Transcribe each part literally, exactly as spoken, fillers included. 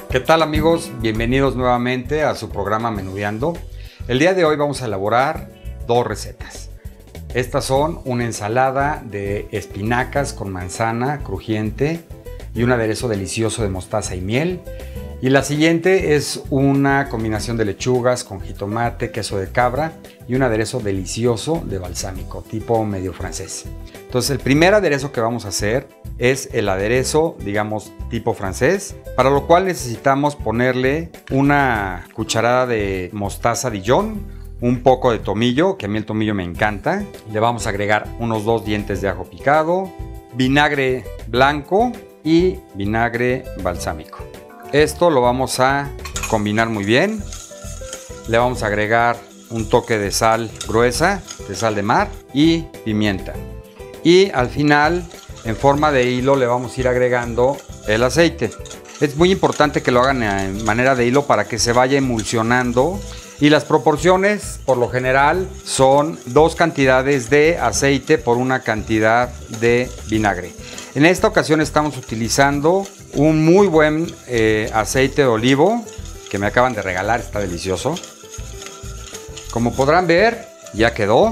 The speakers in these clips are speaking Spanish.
¿Qué tal, amigos? Bienvenidos nuevamente a su programa Menudeando. El día de hoy vamos a elaborar dos recetas. Estas son una ensalada de espinacas con manzana crujiente y un aderezo delicioso de mostaza y miel. Y la siguiente es una combinación de lechugas con jitomate, queso de cabra y un aderezo delicioso de balsámico, tipo medio francés. Entonces, el primer aderezo que vamos a hacer es el aderezo, digamos, tipo francés, para lo cual necesitamos ponerle una cucharada de mostaza Dijon, un poco de tomillo, que a mí el tomillo me encanta. Le vamos a agregar unos dos dientes de ajo picado, vinagre blanco y vinagre balsámico. Esto lo vamos a combinar muy bien. Le vamos a agregar un toque de sal gruesa, de sal de mar y pimienta. Y al final, en forma de hilo, le vamos a ir agregando el aceite. Es muy importante que lo hagan en manera de hilo para que se vaya emulsionando. Y las proporciones, por lo general, son dos cantidades de aceite por una cantidad de vinagre. En esta ocasión estamos utilizando un muy buen eh, aceite de olivo que me acaban de regalar, está delicioso. Como podrán ver, ya quedó.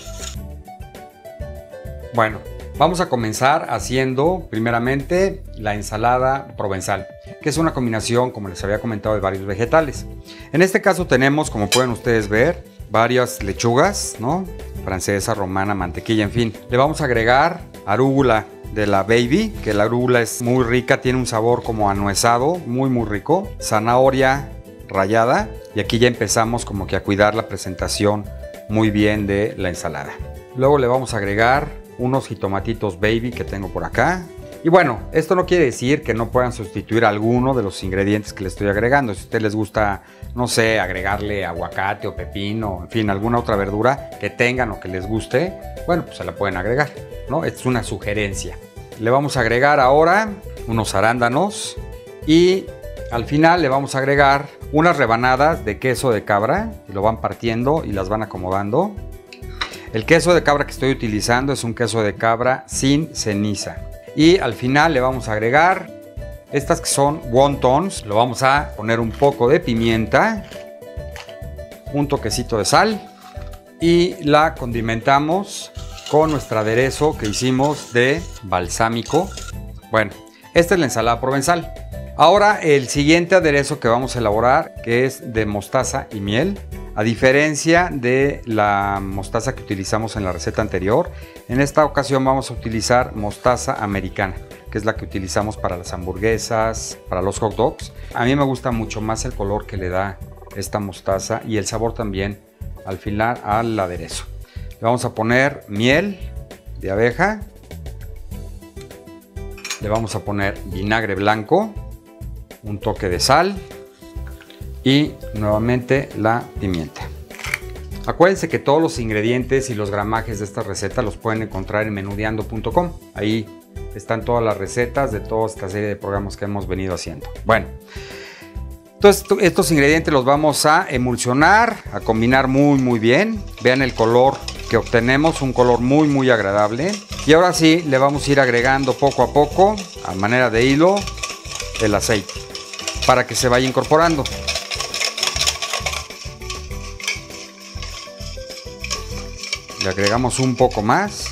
Bueno, vamos a comenzar haciendo primeramente la ensalada provenzal, que es una combinación, como les había comentado, de varios vegetales. En este caso tenemos, como pueden ustedes ver, varias lechugas, ¿no? Francesa, romana, mantequilla, en fin. Le vamos a agregar arúgula de la Baby, que la arúgula es muy rica, tiene un sabor como anuezado, muy muy rico. Zanahoria rallada, y aquí ya empezamos como que a cuidar la presentación muy bien de la ensalada. Luego le vamos a agregar unos jitomatitos Baby que tengo por acá. Y bueno, esto no quiere decir que no puedan sustituir alguno de los ingredientes que le estoy agregando. Si a ustedes les gusta, no sé, agregarle aguacate o pepino, en fin, alguna otra verdura que tengan o que les guste, bueno, pues se la pueden agregar, ¿no? Es una sugerencia. Le vamos a agregar ahora unos arándanos y al final le vamos a agregar unas rebanadas de queso de cabra. Y lo van partiendo y las van acomodando. El queso de cabra que estoy utilizando es un queso de cabra sin ceniza. Y al final le vamos a agregar estas que son wontons. Lo vamos a poner un poco de pimienta, un toquecito de sal y la condimentamos con nuestro aderezo que hicimos de balsámico. Bueno, esta es la ensalada provenzal. Ahora el siguiente aderezo que vamos a elaborar, que es de mostaza y miel. A diferencia de la mostaza que utilizamos en la receta anterior, en esta ocasión vamos a utilizar mostaza americana, que es la que utilizamos para las hamburguesas, para los hot dogs. A mí me gusta mucho más el color que le da esta mostaza y el sabor también al final al aderezo. Le vamos a poner miel de abeja, le vamos a poner vinagre blanco, un toque de sal y nuevamente la pimienta. Acuérdense que todos los ingredientes y los gramajes de esta receta los pueden encontrar en menudeando punto com. Ahí están todas las recetas de toda esta serie de programas que hemos venido haciendo. Bueno, entonces estos ingredientes los vamos a emulsionar, a combinar muy muy bien. Vean el color que obtenemos, un color muy muy agradable. Y ahora sí le vamos a ir agregando poco a poco, a manera de hilo, el aceite para que se vaya incorporando. Le agregamos un poco más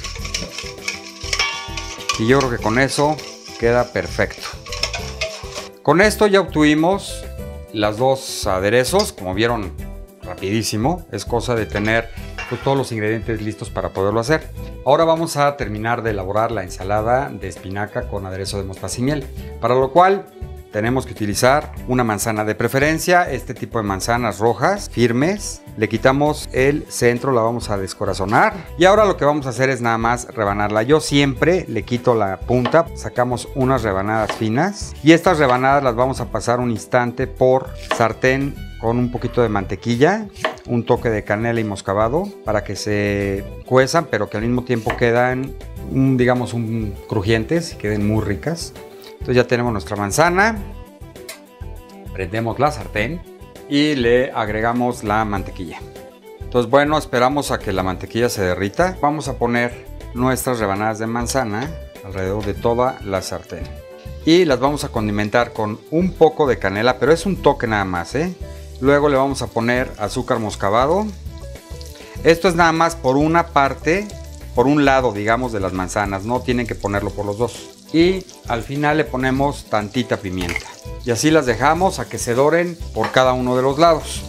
y yo creo que con eso queda perfecto. Con esto ya obtuvimos las dos aderezos, como vieron, rapidísimo. Es cosa de tener pues, todos los ingredientes listos para poderlo hacer. Ahora vamos a terminar de elaborar la ensalada de espinaca con aderezo de mostaza y miel, para lo cual tenemos que utilizar una manzana de preferencia, este tipo de manzanas rojas, firmes. Le quitamos el centro, la vamos a descorazonar. Y ahora lo que vamos a hacer es nada más rebanarla. Yo siempre le quito la punta, sacamos unas rebanadas finas. Y estas rebanadas las vamos a pasar un instante por sartén con un poquito de mantequilla, un toque de canela y moscabado para que se cuezan, pero que al mismo tiempo quedan, un, digamos, un crujientes y queden muy ricas. Entonces ya tenemos nuestra manzana, prendemos la sartén y le agregamos la mantequilla. Entonces bueno, esperamos a que la mantequilla se derrita. Vamos a poner nuestras rebanadas de manzana alrededor de toda la sartén. y las vamos a condimentar con un poco de canela, pero es un toque nada más, ¿eh? Luego le vamos a poner azúcar moscabado. Esto es nada más por una parte, por un lado, digamos, de las manzanas. No tienen que ponerlo por los dos. Y al final le ponemos tantita pimienta. Y así las dejamos a que se doren por cada uno de los lados.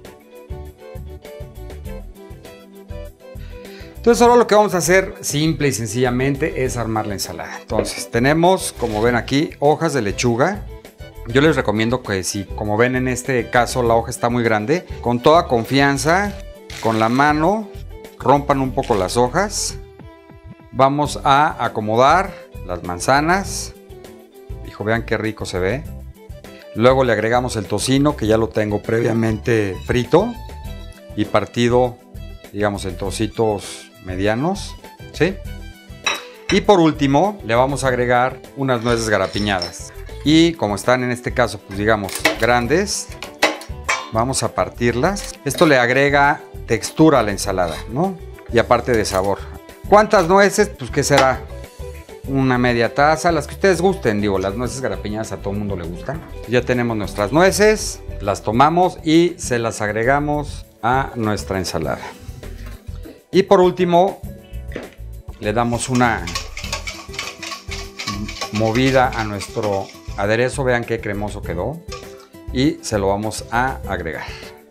Entonces ahora lo que vamos a hacer simple y sencillamente es armar la ensalada. Entonces tenemos, como ven aquí, hojas de lechuga. Yo les recomiendo que si, como ven en este caso, la hoja está muy grande, con toda confianza, con la mano, rompan un poco las hojas. Vamos a acomodar las manzanas. Hijo, vean qué rico se ve. Luego le agregamos el tocino, que ya lo tengo previamente frito y partido, digamos, en trocitos medianos, ¿sí? Y por último le vamos a agregar unas nueces garapiñadas. Y como están en este caso, pues digamos, grandes, vamos a partirlas. Esto le agrega textura a la ensalada, ¿no? Y aparte de sabor. ¿Cuántas nueces? Pues ¿qué será? Una media taza, las que ustedes gusten. Digo, las nueces garapiñadas a todo el mundo le gustan. Ya tenemos nuestras nueces, las tomamos y se las agregamos a nuestra ensalada. Y por último, le damos una movida a nuestro aderezo. Vean qué cremoso quedó. Y se lo vamos a agregar.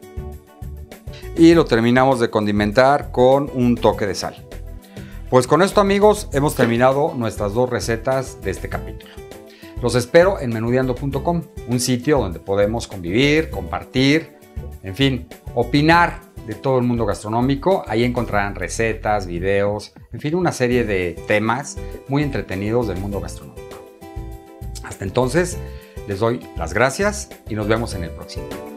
Y lo terminamos de condimentar con un toque de sal. Pues con esto, amigos, hemos terminado nuestras dos recetas de este capítulo. Los espero en menudeando punto com, un sitio donde podemos convivir, compartir, en fin, opinar de todo el mundo gastronómico. Ahí encontrarán recetas, videos, en fin, una serie de temas muy entretenidos del mundo gastronómico. Hasta entonces, les doy las gracias y nos vemos en el próximo.